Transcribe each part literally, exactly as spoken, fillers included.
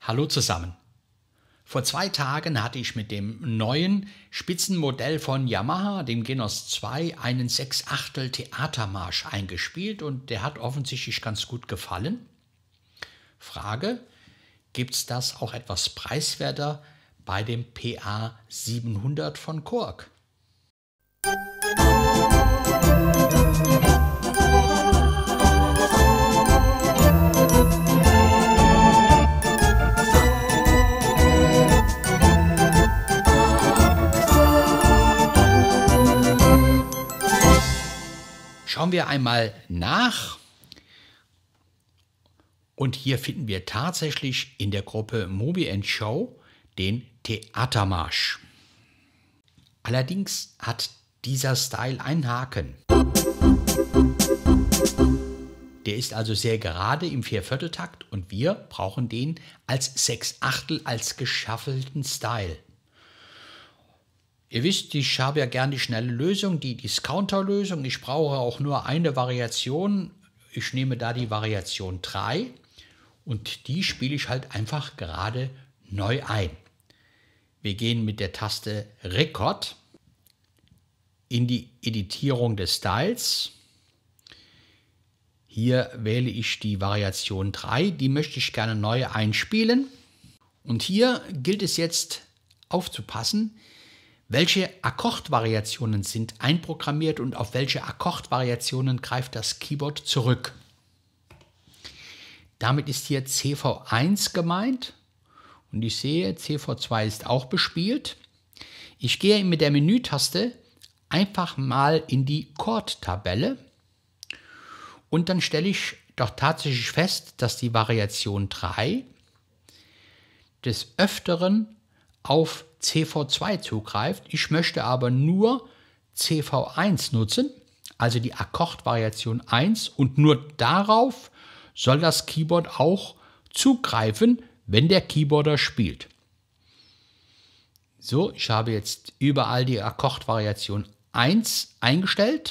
Hallo zusammen. Vor zwei Tagen hatte ich mit dem neuen Spitzenmodell von Yamaha, dem Genos zwei, einen sechs Achtel Theatermarsch eingespielt und der hat offensichtlich ganz gut gefallen. Frage: Gibt es das auch etwas preiswerter bei dem P A siebenhundert von Korg? Schauen wir einmal nach. Und hier finden wir tatsächlich in der Gruppe Moby and Show den Theatermarsch. Allerdings hat dieser Style einen Haken. Der ist also sehr gerade im Viervierteltakt und wir brauchen den als sechs Achtel, als geschaffelten Style. Ihr wisst, ich habe ja gern die schnelle Lösung, die Discounter-Lösung. Ich brauche auch nur eine Variation. Ich nehme da die Variation drei und die spiele ich halt einfach gerade neu ein. Wir gehen mit der Taste Record in die Editierung des Styles. Hier wähle ich die Variation drei, die möchte ich gerne neu einspielen. Und hier gilt es jetzt aufzupassen, welche Akkordvariationen sind einprogrammiert und auf welche Akkordvariationen greift das Keyboard zurück. Damit ist hier C V eins gemeint und ich sehe, C V zwei ist auch bespielt. Ich gehe mit der Menütaste einfach mal in die Chordtabelle und dann stelle ich doch tatsächlich fest, dass die Variation drei des Öfteren auf C V zwei zugreift. Ich möchte aber nur C V eins nutzen, also die Akkordvariation eins, und nur darauf soll das Keyboard auch zugreifen, wenn der Keyboarder spielt. So, ich habe jetzt überall die Akkordvariation eins eingestellt.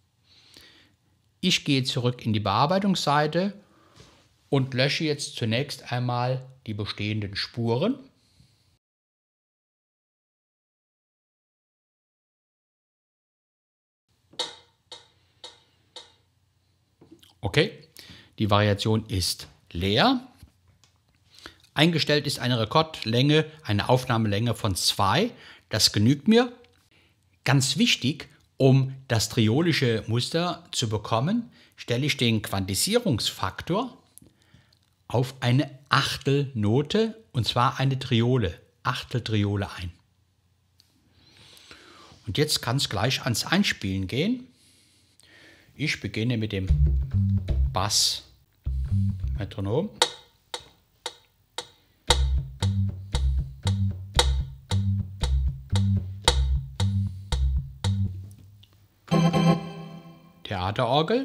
Ich gehe zurück in die Bearbeitungsseite und lösche jetzt zunächst einmal die bestehenden Spuren. Okay, die Variation ist leer. Eingestellt ist eine Rekordlänge, eine Aufnahmelänge von zwei. Das genügt mir. Ganz wichtig, um das triolische Muster zu bekommen, stelle ich den Quantisierungsfaktor auf eine Achtelnote, und zwar eine Triole, Achteltriole ein. Und jetzt kann es gleich ans Einspielen gehen. Ich beginne mit dem Bass-Metronom. Theaterorgel.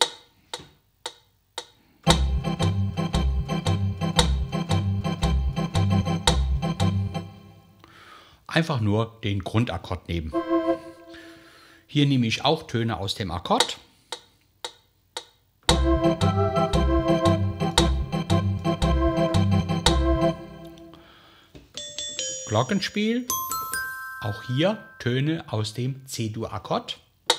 Einfach nur den Grundakkord nehmen. Hier nehme ich auch Töne aus dem Akkord. Glockenspiel, auch hier Töne aus dem C-Dur-Akkord.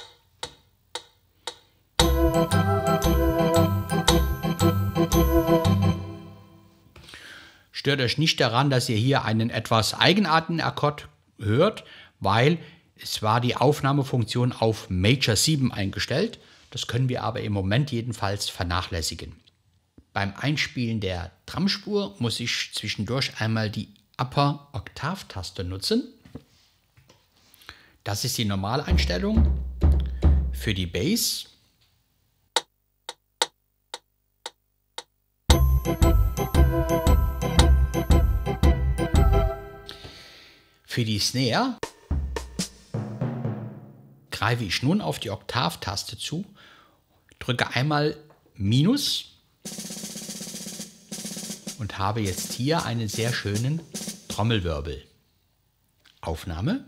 Stört euch nicht daran, dass ihr hier einen etwas eigenartigen Akkord hört, weil es war die Aufnahmefunktion auf Major sieben eingestellt. Das können wir aber im Moment jedenfalls vernachlässigen. Beim Einspielen der Drumspur muss ich zwischendurch einmal die Upper Oktavtaste nutzen. Das ist die Normaleinstellung für die Bass. Für die Snare greife ich nun auf die Oktavtaste zu, drücke einmal Minus und habe jetzt hier einen sehr schönen Trommelwirbel. Aufnahme.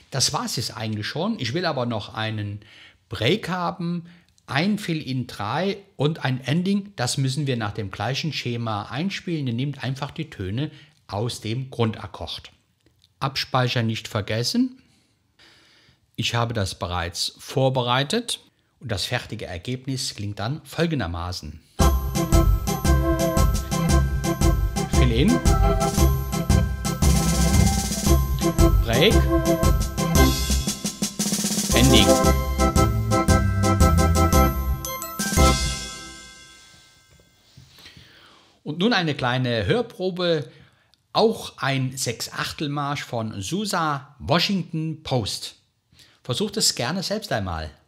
Das war es jetzt eigentlich schon. Ich will aber noch einen Break haben, ein Fill-in drei und ein Ending. Das müssen wir nach dem gleichen Schema einspielen. Ihr nehmt einfach die Töne aus dem Grundakkord. Abspeichern nicht vergessen. Ich habe das bereits vorbereitet und das fertige Ergebnis klingt dann folgendermaßen. Fill-in, Break, Ending. Und nun eine kleine Hörprobe, auch ein Sechsachtelmarsch von Sousa Washington Post. Versucht es gerne selbst einmal.